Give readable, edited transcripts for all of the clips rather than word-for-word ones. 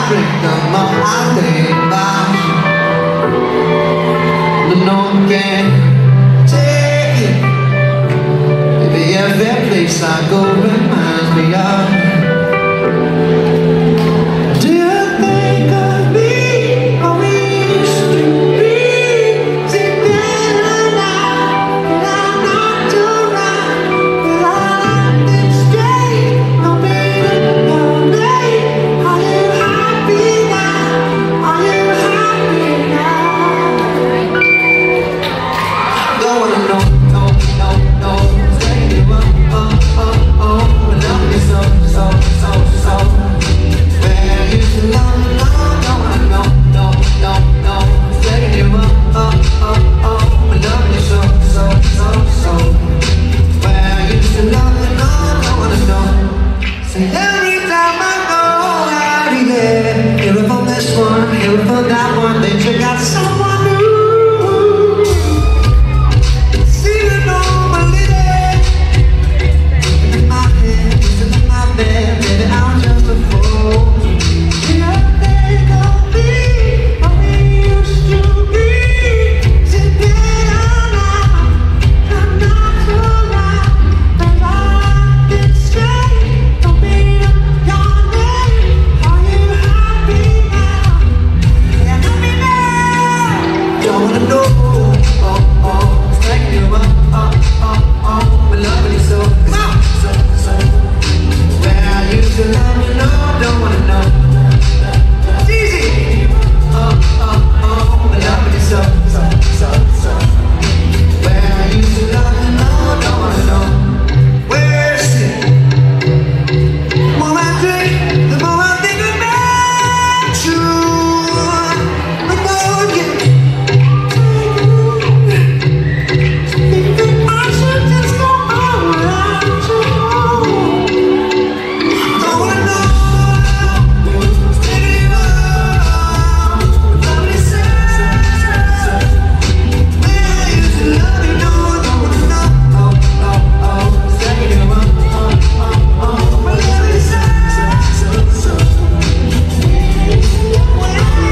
drink them all, I think about the no one can take it. Maybe every place I go reminds me of. Do you think of me how we used to be together now? But I'm not around, but I left it straight. No baby, no baby. Are you happy now? Are you happy now? Don't wanna know, no, no, no. Stay you up, oh, oh, oh. I love you so, so, so, so. Where you used to love me, no, don't wanna know, no, no, no. Stay you up, oh, oh, oh. I love you so, so, so, so. Where you used to love me, no, don't wanna know. Say every time I go out of here, hear it from this one, hear it from that one, they check out someone new. See you normally there, in my head, in my bed, baby, I'm just a fool. Do you think of me how we used to be together now? I'm not around, but I left it straight. Don't be your name. Are you happy now? Yeah, happy now. Don't wanna know, oh, oh, stay you up, oh, oh, oh. But loving you so, so, so. Where I used to love you, no, don't wanna know. It's easy. Oh, oh, oh. But loving you so, so, so, so. Where I used to love you, no, don't wanna know. Where's it? The more I drink, the more I think about you. The more I get. I should just go around you. Don't wanna know. Stay up. Love you so. Where I used to love you, no, don't wanna know. Oh, oh, oh. Stay up. Oh, oh, oh. I love you so, so, so. Where I used to love you.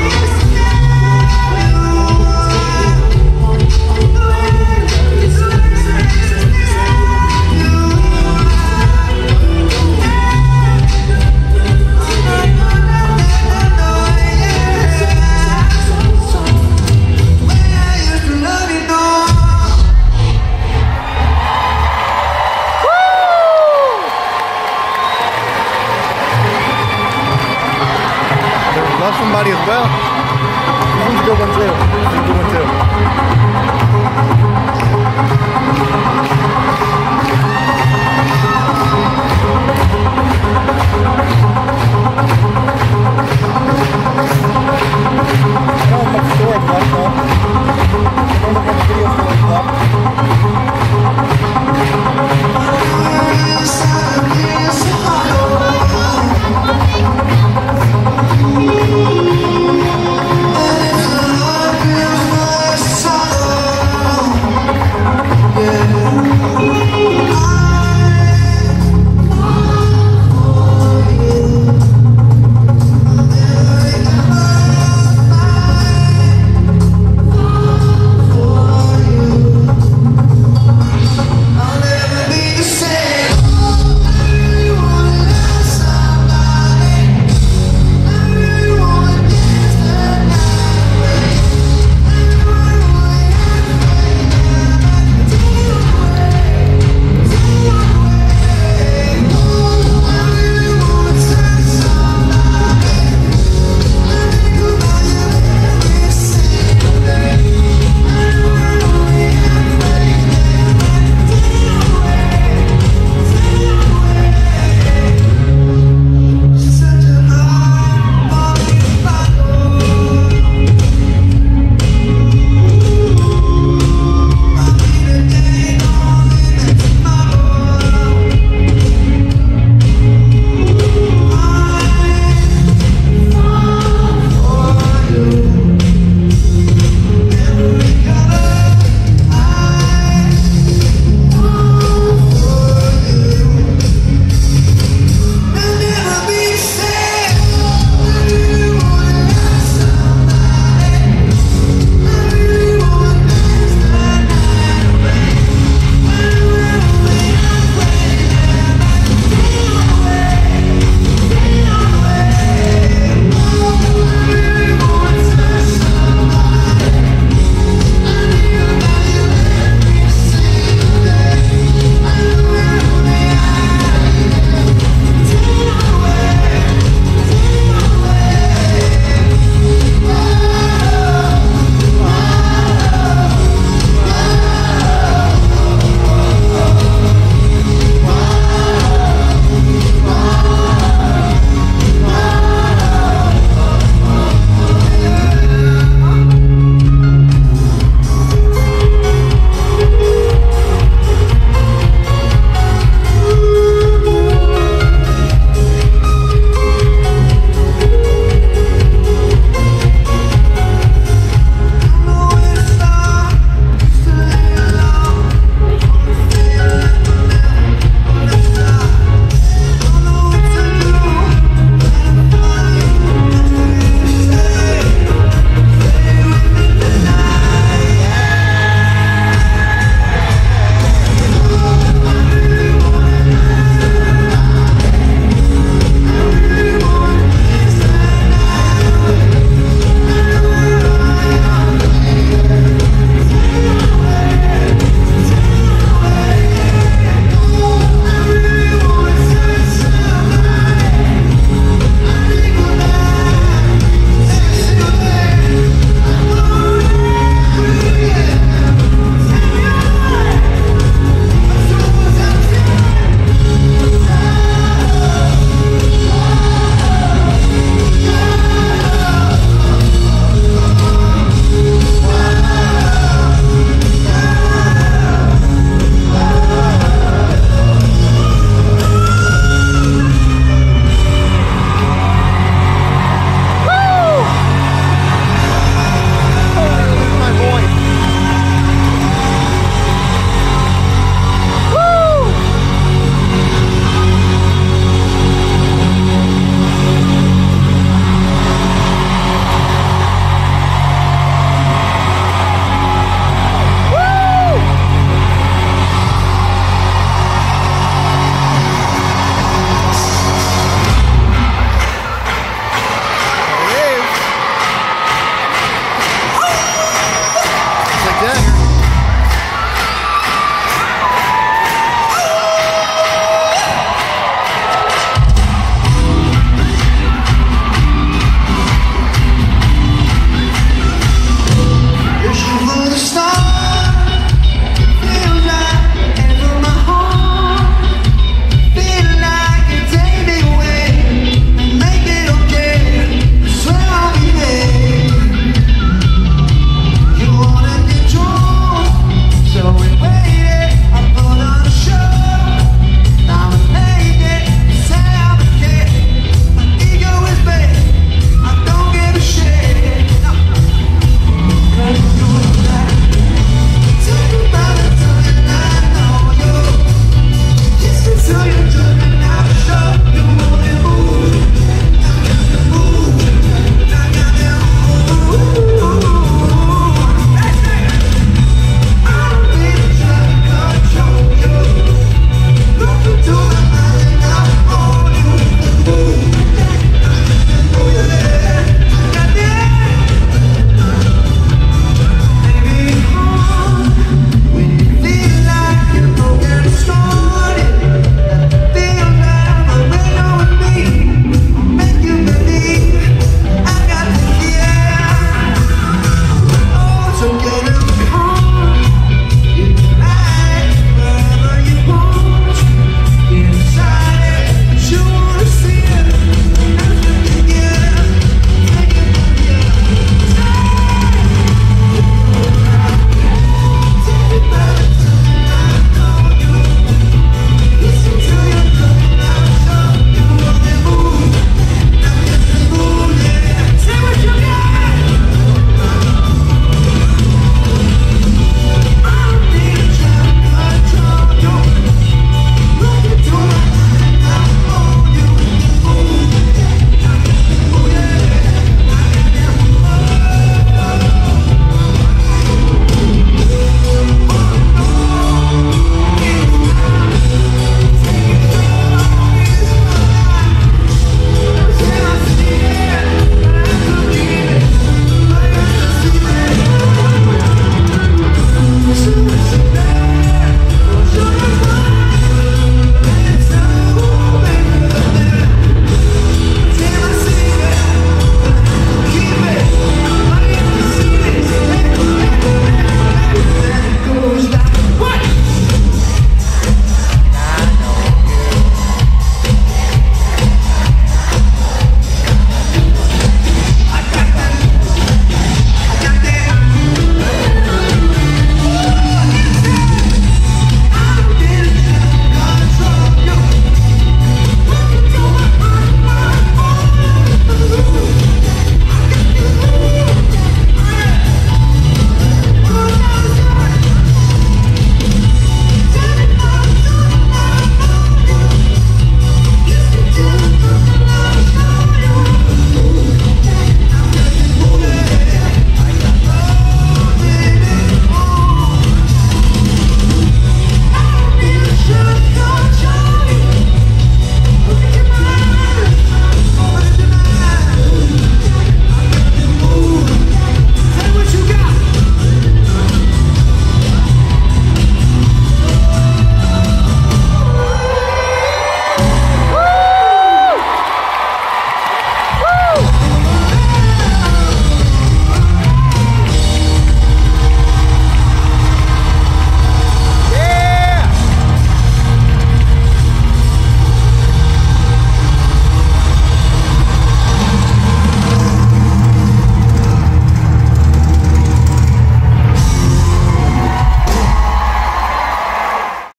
Love Somebody as well. This one's a good one too. This is a good one too.